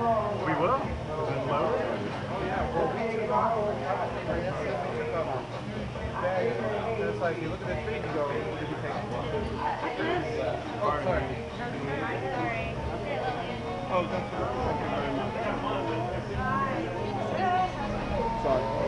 We will. Is it loaded? Oh yeah, well we took off. We took off. It's like you look at the tree and you go, what did we take? Oh, sorry. Oh, that's right. Thank you very much. Sorry.